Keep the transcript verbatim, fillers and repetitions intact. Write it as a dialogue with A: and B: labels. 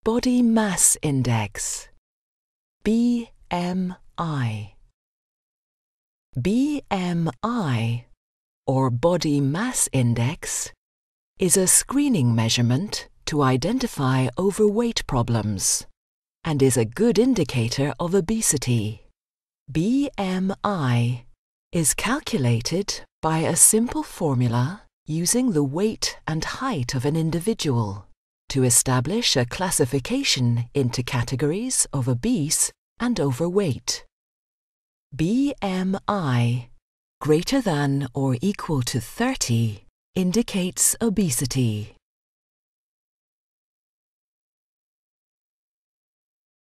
A: body mass index, B M I. B M I, or body mass index, is a screening measurement to identify overweight problems and is a good indicator of obesity. B M I is calculated by a simple formula using the weight and height of an individual to establish a classification into categories of obese and overweight. B M I greater than or equal to thirty indicates obesity.